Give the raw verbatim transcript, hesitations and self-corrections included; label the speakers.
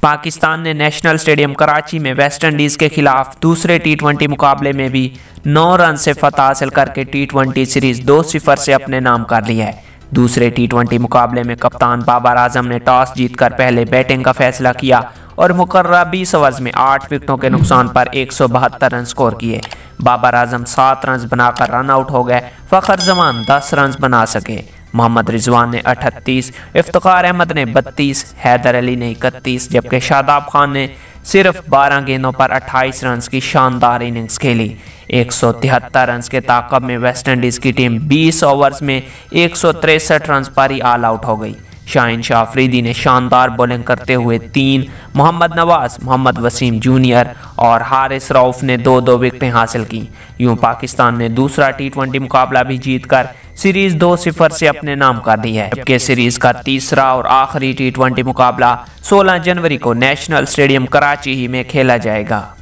Speaker 1: पाकिस्तान ने national stadium Karachi में West Indies के खिलाफ दूसरे टी ट्वेंटी मुकाबले में भी नौ रन से फतह हासिल करके टी ट्वेंटी सीरीज दो सिफर से अपने नाम कर लिया है। दूसरे टी ट्वेंटी मुकाबले में कप्तान बाबर आजम ने टॉस जीतकर पहले बैटिंग का फैसला किया और मुकर्रर बीस ओवर्स में आठ विकेटों के नुकसान पर एक सौ बहत्तर रन स्कोर किए। बाबर आजम सात रन बनाकर रन आउट हो गए। फ़खर जमान दस रन बना सके। मोहम्मद रिजवान ने अठतीस, इफ्तिखार अहमद ने बत्तीस, हैदर अली ने इकतीस, जबकि शादाब खान ने सिर्फ बारह गेंदों पर अट्ठाईस रन की शानदार इनिंग्स खेली। एक सौ तिहत्तर रन के ताकब में वेस्ट इंडीज़ की टीम बीस ओवर्स में एक सौ तिरसठ रन पर ही ऑल आउट हो गई। शाहिन शाह अफरीदी ने शानदार बॉलिंग करते हुए तीन, मोहम्मद नवाज, मोहम्मद वसीम जूनियर और हारिस रऊफ ने दो दो विकेटें हासिल की। यूं पाकिस्तान ने दूसरा टी ट्वेंटी मुकाबला भी जीतकर सीरीज दो सिफर से अपने नाम कर दी है, जबकि सीरीज का तीसरा और आखिरी टी ट्वेंटी मुकाबला सोलह जनवरी को नेशनल स्टेडियम कराची ही में खेला जाएगा।